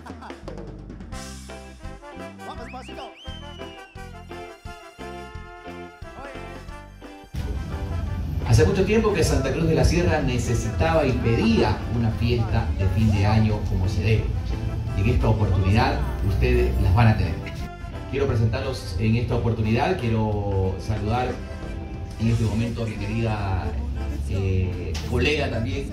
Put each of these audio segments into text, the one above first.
Vamos, pasito. Hace mucho tiempo que Santa Cruz de la Sierra necesitaba y pedía una fiesta de fin de año como se debe. Y en esta oportunidad ustedes las van a tener. Quiero presentarlos en esta oportunidad, quiero saludar en este momento a mi querida colega también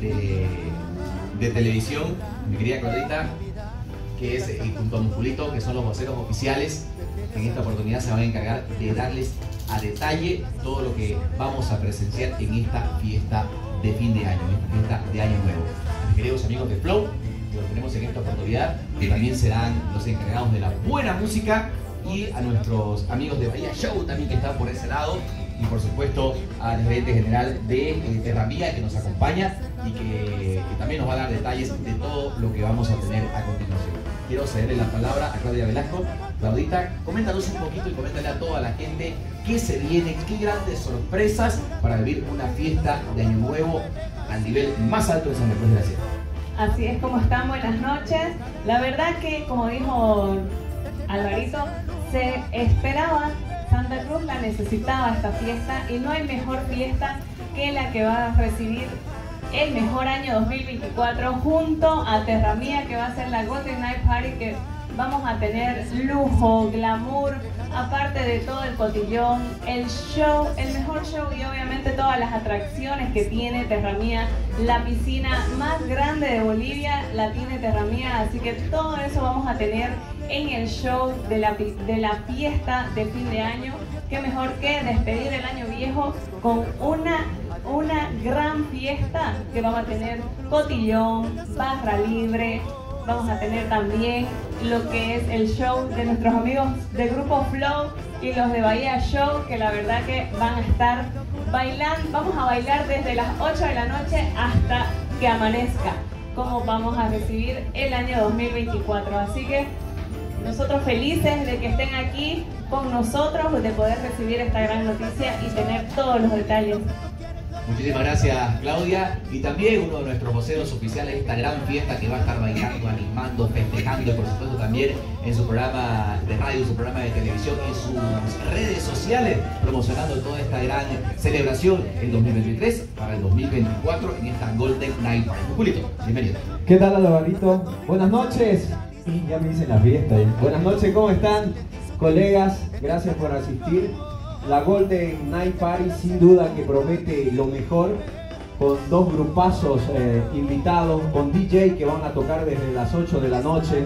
de televisión, mi querida Claudita, que es junto a Musculito, que son los voceros oficiales. En esta oportunidad se van a encargar de darles a detalle todo lo que vamos a presenciar en esta fiesta de fin de año, en esta fiesta de Año Nuevo. A mis queridos amigos de Flow, que los tenemos en esta oportunidad, que también serán los encargados de la buena música, y a nuestros amigos de Bahía Show también, que están por ese lado, y por supuesto al gerente general de Terra Mía, que nos acompaña y que también nos va a dar detalles de todo lo que vamos a tener a continuación. Quiero cederle la palabra a Claudia Velasco. Claudita, coméntanos un poquito y coméntale a toda la gente qué se viene, qué grandes sorpresas para vivir una fiesta de Año Nuevo al nivel más alto de Santa Cruz de la Sierra. Así es, como están, buenas noches. La verdad que, como dijo Alvarito, se esperaba, Santa Cruz la necesitaba esta fiesta, y no hay mejor fiesta que la que va a recibir el mejor año 2024 junto a Terra Mía, que va a ser la Golden Night Party, que vamos a tener lujo, glamour, aparte de todo el cotillón, el show, el mejor show, y obviamente todas las atracciones que tiene Terra Mía. La piscina más grande de Bolivia la tiene Terra Mía, así que todo eso vamos a tener en el show de la fiesta de fin de año. Qué mejor que despedir el año viejo con una gran fiesta, que vamos a tener cotillón, barra libre, vamos a tener también lo que es el show de nuestros amigos de Grupo Flow y los de Bahía Show, que la verdad que van a estar bailando. Vamos a bailar desde las 8 de la noche hasta que amanezca, como vamos a recibir el año 2024. Así que nosotros felices de que estén aquí con nosotros, de poder recibir esta gran noticia y tener todos los detalles. Muchísimas gracias, Claudia, y también uno de nuestros voceros oficiales de esta gran fiesta, que va a estar bailando, animando, festejando, y por supuesto también en su programa de radio, su programa de televisión, en sus redes sociales, promocionando toda esta gran celebración en 2023 para el 2024 en esta Golden Night Party. Musculito, bienvenido. ¿Qué tal, Alvarito? Buenas noches. Y ya me dicen la fiesta. Buenas noches, ¿cómo están, colegas? Gracias por asistir. La Golden Night Party sin duda que promete lo mejor, con dos grupazos invitados, con DJ que van a tocar desde las 8 de la noche,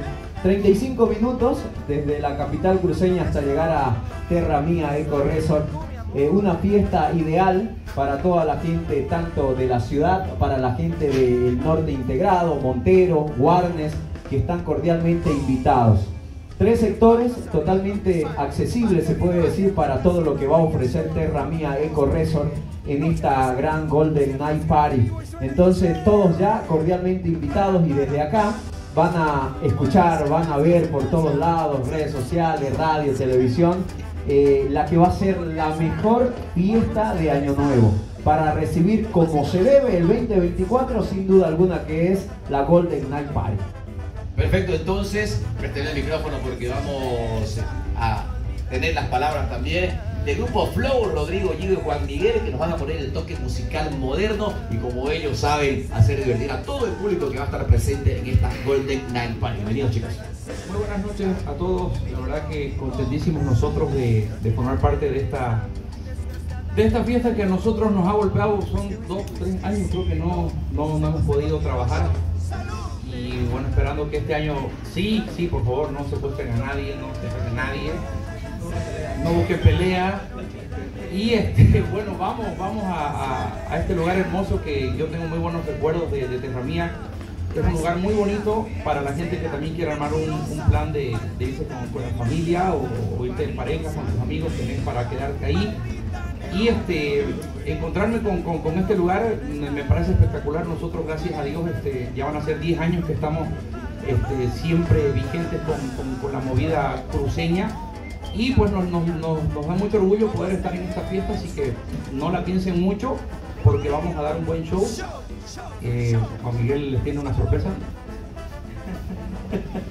35 minutos desde la capital cruceña hasta llegar a Terra Mía Eco Resort. Una fiesta ideal para toda la gente, tanto de la ciudad, para la gente del norte integrado, Montero, Guarnes, que están cordialmente invitados. 3 sectores totalmente accesibles, se puede decir, para todo lo que va a ofrecer Terra Mía Eco Resort en esta gran Golden Night Party. Entonces todos ya cordialmente invitados, y desde acá van a escuchar, van a ver por todos lados, redes sociales, radio, televisión, la que va a ser la mejor fiesta de Año Nuevo, para recibir como se debe el 2024, sin duda alguna, que es la Golden Night Party. Perfecto, entonces, préstenle el micrófono porque vamos a tener las palabras también del Grupo Flow, Rodrigo, Gillo y Juan Miguel, que nos van a poner el toque musical moderno, y como ellos saben, hacer divertir a todo el público que va a estar presente en esta Golden Night Party. Bienvenidos, chicos. Muy buenas noches a todos. La verdad que contentísimos nosotros de formar parte de esta fiesta, que a nosotros nos ha golpeado. Son 2 o 3 años creo que no hemos podido trabajar. Y bueno, esperando que este año sí, por favor, no secuestren a nadie, no dejen a nadie, no busquen pelea. Y bueno, vamos a este lugar hermoso, que yo tengo muy buenos recuerdos de Terra Mía. Es un lugar muy bonito para la gente que también quiere armar un plan de irse con la familia, o irte en pareja con tus amigos, tenés para quedarte ahí. Y encontrarme con este lugar me parece espectacular. Nosotros, gracias a Dios, ya van a ser 10 años que estamos siempre vigentes con la movida cruceña, y pues nos da mucho orgullo poder estar en esta fiesta, así que no la piensen mucho, porque vamos a dar un buen show. Juan Miguel les tiene una sorpresa.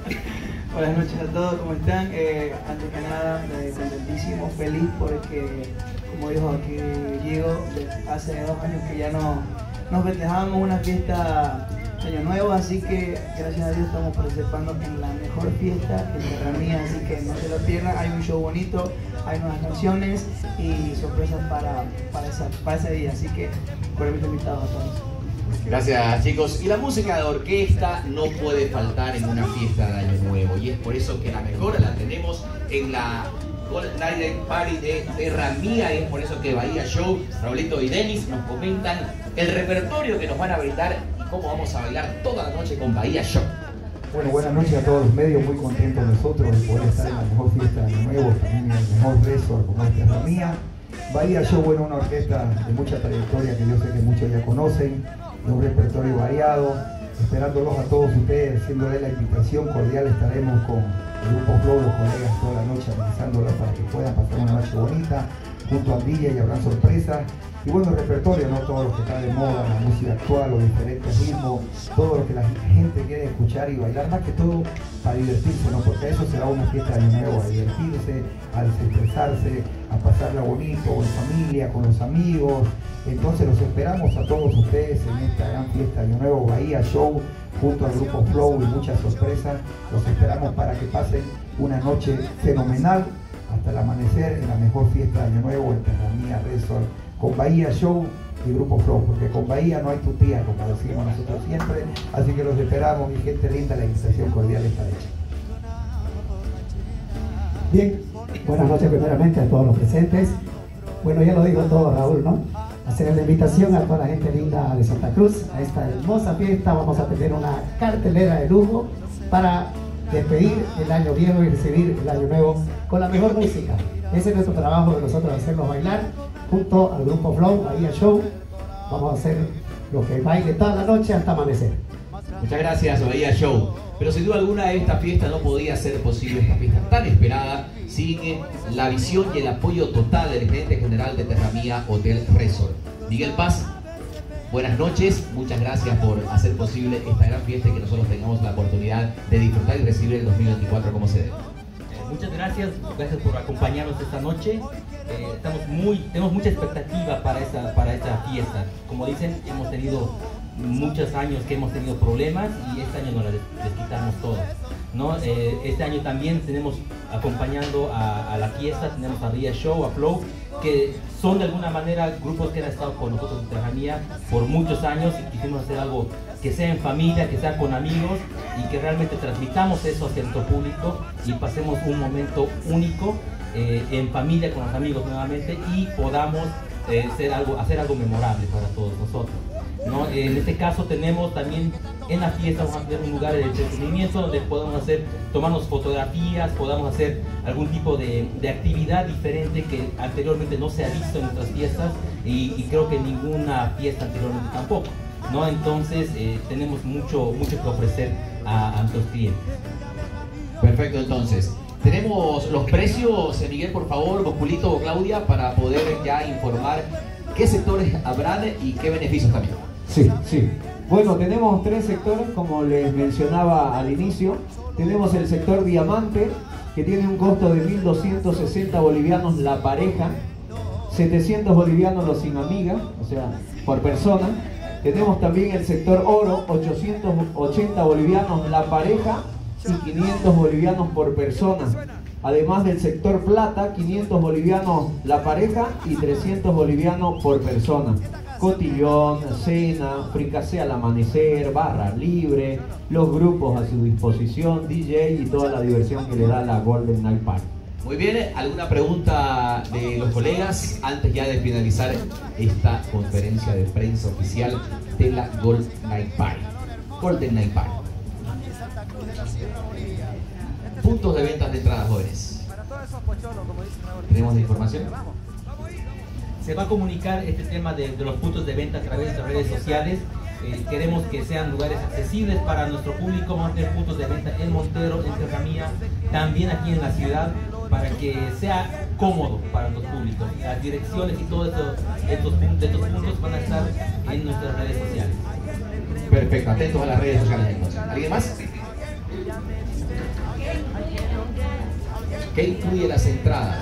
Buenas noches a todos, ¿cómo están? Antes que nada, contentísimo, feliz porque, como dijo aquí Diego, hace 2 años que ya no nos festejábamos una fiesta de Año Nuevo, así que gracias a Dios estamos participando en la mejor fiesta en Serranía, así que no se lo pierdan, hay un show bonito, hay nuevas canciones y sorpresas para ese día, así que cordialmente invitados a todos. Gracias, chicos. Y la música de orquesta no puede faltar en una fiesta de Año Nuevo, y es por eso que la mejor la tenemos en la Gold Night Party de Serranía, y es por eso que Bahía Show, Raulito y Denis nos comentan el repertorio que nos van a brindar y cómo vamos a bailar toda la noche con Bahía Show. Bueno, buenas noches a todos los medios, muy contentos nosotros de poder estar en la mejor fiesta de Año Nuevo, también en el mejor resort como es Serranía. Bahía Show, bueno, una orquesta de mucha trayectoria que yo sé que muchos ya conocen, de un repertorio variado, esperándolos a todos ustedes, haciéndoles la invitación cordial. Estaremos con el Grupo Flow, los colegas, toda la noche organizándolos para que puedan pasar una noche bonita junto a DJ y habrán sorpresas. Y bueno, el repertorio, ¿no? Todo lo que está de moda, la música actual, los diferentes ritmos, todo lo que la gente quiere escuchar y bailar, más que todo para divertirse, ¿no? Porque a eso se da una fiesta de Año Nuevo, a divertirse, a desestresarse, a pasarla bonito, en familia, con los amigos. Entonces los esperamos a todos ustedes en esta gran fiesta de Año Nuevo, Bahía Show, junto al Grupo Flow y muchas sorpresas. Los esperamos para que pasen una noche fenomenal hasta el amanecer en la mejor fiesta de Año Nuevo en Serranía Resort, con Bahía Show y Grupo Flow, porque con Bahía no hay tutía, como decimos nosotros siempre. Así que los esperamos, mi gente linda, la invitación cordial está hecha. Bien, buenas noches primeramente a todos los presentes. Bueno, ya lo dijo todo Raúl, ¿no? Hacer la invitación a toda la gente linda de Santa Cruz a esta hermosa fiesta. Vamos a tener una cartelera de lujo para despedir el año viejo y recibir el año nuevo con la mejor música. Ese es nuestro trabajo de nosotros, hacerlos bailar junto al Grupo Flow, Bahía Show. Vamos a hacer lo que baile toda la noche hasta amanecer. Muchas gracias, Bahía Show. Pero sin duda alguna esta fiesta no podía ser posible, esta fiesta tan esperada, sin la visión y el apoyo total del gerente general de Serranía Hotel Resort, Miguel Paz. Buenas noches, muchas gracias por hacer posible esta gran fiesta y que nosotros tengamos la oportunidad de disfrutar y recibir el 2024 como se debe. Muchas gracias por acompañarnos esta noche. Tenemos mucha expectativa para esta fiesta. Como dicen, hemos tenido muchos años que hemos tenido problemas y este año nos les quitamos todos, ¿no? Este año también tenemos acompañando a la fiesta, tenemos a Bahía Show, a Flow, que son de alguna manera grupos que han estado con nosotros en Serranía por muchos años y quisimos hacer algo que sea en familia, que sea con amigos y que realmente transmitamos eso hacia nuestro público y pasemos un momento único en familia con los amigos nuevamente y podamos hacer algo memorable para todos nosotros, ¿no? En este caso tenemos también en la fiesta, vamos a tener un lugar de entretenimiento donde podamos tomarnos fotografías, podamos hacer algún tipo de actividad diferente que anteriormente no se ha visto en nuestras fiestas y creo que ninguna fiesta anteriormente tampoco, ¿no? Entonces tenemos mucho que ofrecer a nuestros clientes. Perfecto, entonces tenemos los precios, Miguel, por favor, Bosculito o Claudia, para poder ya informar qué sectores habrán y qué beneficios también. Sí. Bueno, tenemos 3 sectores, como les mencionaba al inicio. Tenemos el sector Diamante, que tiene un costo de 1.260 bolivianos la pareja, 700 bolivianos los sin amiga, o sea, por persona. Tenemos también el sector Oro, 880 bolivianos la pareja y 500 bolivianos por persona. Además del sector Plata, 500 bolivianos la pareja y 300 bolivianos por persona. Cotillón, cena, fricasé al amanecer, barra libre, los grupos a su disposición, DJ y toda la diversión que le da la Golden Night Party. Muy bien, ¿alguna pregunta de los colegas antes ya de finalizar esta conferencia de prensa oficial de la Golden Night Party? Golden Night Party. Puntos de ventas de entradas, jóvenes. ¿Tenemos la información? Se va a comunicar este tema de los puntos de venta a través de redes sociales. Queremos que sean lugares accesibles para nuestro público. Vamos a tener puntos de venta en Montero, en Serranía, también aquí en la ciudad, para que sea cómodo para los públicos. Las direcciones y todos estos puntos van a estar en nuestras redes sociales. Perfecto, atentos a las redes sociales entonces. ¿Alguien más? ¿Qué incluye las entradas?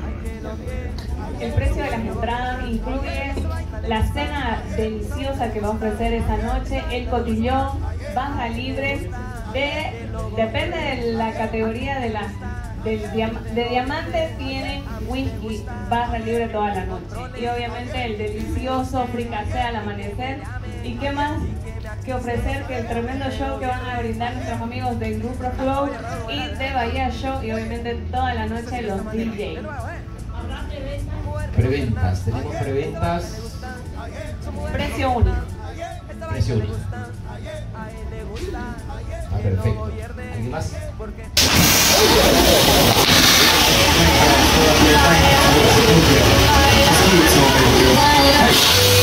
El precio de las entradas incluye la cena deliciosa que va a ofrecer esa noche, el cotillón, barra libre, depende de la categoría de diamante, tienen whisky, barra libre toda la noche. Y obviamente el delicioso fricasé al amanecer. ¿Y qué más que ofrecer que el tremendo show que van a brindar nuestros amigos de Grupo Flow y de Bahía Show, y obviamente toda la noche los DJs? Preventas, tenemos preventas. Precio único. Precio único. Ah, perfecto. ¿Alguien más? Thank you.